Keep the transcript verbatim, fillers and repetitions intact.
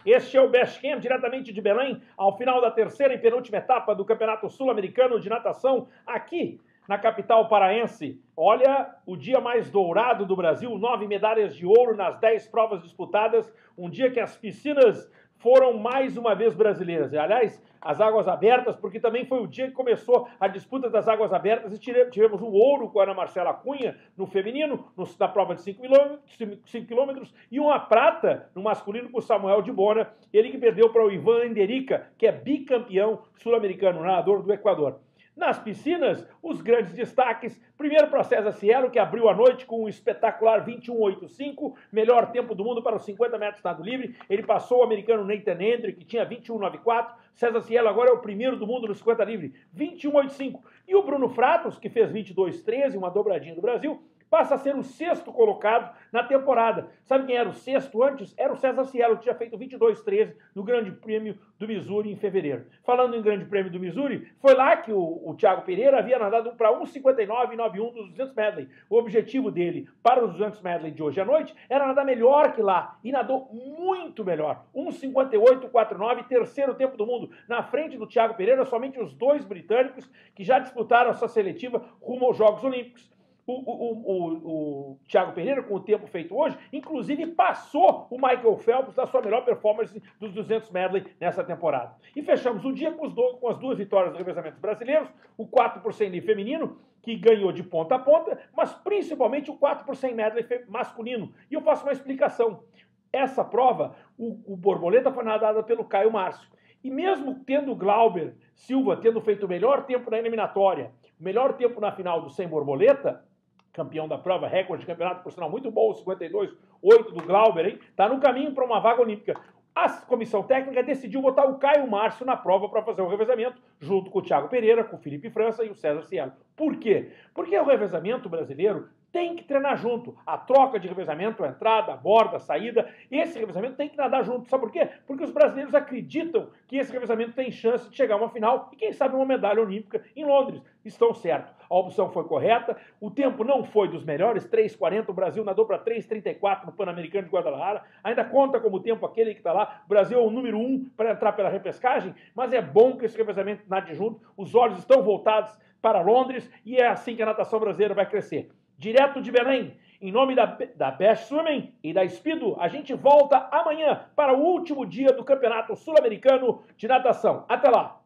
Este é o Best Camp, diretamente de Belém, ao final da terceira e penúltima etapa do Campeonato Sul-Americano de Natação, aqui na capital paraense. Olha, o dia mais dourado do Brasil, nove medalhas de ouro nas dez provas disputadas, um dia que as piscinas foram mais uma vez brasileiras. E, aliás, as águas abertas, porque também foi o dia que começou a disputa das águas abertas e tivemos um ouro com a Ana Marcela Cunha no feminino, no, na prova de cinco quilômetros, e uma prata no masculino com o Samuel de Bona, ele que perdeu para o Ivan Enderica, que é bicampeão sul-americano, nadador do Equador. Nas piscinas, os grandes destaques, primeiro para César Cielo, que abriu a noite com um espetacular vinte e um oitenta e cinco, melhor tempo do mundo para os cinquenta metros nado livre. Ele passou o americano Nathan Hendry, que tinha vinte e um noventa e quatro. César Cielo agora é o primeiro do mundo no cinquenta livre, vinte e um oitenta e cinco. E o Bruno Fratos, que fez vinte e dois treze, uma dobradinha do Brasil, passa a ser o sexto colocado na temporada. Sabe quem era o sexto antes? Era o César Cielo, que tinha feito vinte e dois treze no Grande Prêmio do Missouri em fevereiro. Falando em Grande Prêmio do Missouri, foi lá que o, o Thiago Pereira havia nadado para um cinquenta e nove noventa e um dos duzentos medley. O objetivo dele para os duzentos medley de hoje à noite era nadar melhor que lá, e nadou muito melhor. um cinquenta e oito quarenta e nove, terceiro tempo do mundo. Na frente do Thiago Pereira, somente os dois britânicos que já disputaram a sua seletiva rumo aos Jogos Olímpicos. O, o, o, o Thiago Pereira, com o tempo feito hoje, inclusive passou o Michael Phelps da sua melhor performance dos duzentos medley nessa temporada. E fechamos o dia com, os do, com as duas vitórias dos revezamentos brasileiros, o quatro por cento livre feminino, que ganhou de ponta a ponta, mas principalmente o quatro por cento medley masculino. E eu faço uma explicação. Essa prova, o, o borboleta foi nadada pelo Caio Márcio. E mesmo tendo o Glauber Silva tendo feito o melhor tempo na eliminatória, o melhor tempo na final do cem borboleta, campeão da prova, recorde de campeonato, por sinal muito bom, cinquenta e dois oito do Glauber, hein? Tá no caminho para uma vaga olímpica. A comissão técnica decidiu botar o Caio Márcio na prova para fazer o revezamento, junto com o Thiago Pereira, com o Felipe França e o César Cielo. Por quê? Porque o revezamento brasileiro tem que treinar junto. A troca de revezamento, a entrada, a borda, a saída, esse revezamento tem que nadar junto. Sabe por quê? Porque os brasileiros acreditam que esse revezamento tem chance de chegar a uma final e, quem sabe, uma medalha olímpica em Londres. Estão certos. A opção foi correta, o tempo não foi dos melhores, três quarenta, o Brasil nadou para três trinta e quatro no Pan-Americano de Guadalajara, ainda conta como tempo aquele que está lá, o Brasil é o número um para entrar pela repescagem, mas é bom que esse revezamento nade junto, os olhos estão voltados para Londres e é assim que a natação brasileira vai crescer. Direto de Belém, em nome da, da Best Swimming e da Speedo, a gente volta amanhã para o último dia do Campeonato Sul-Americano de Natação. Até lá!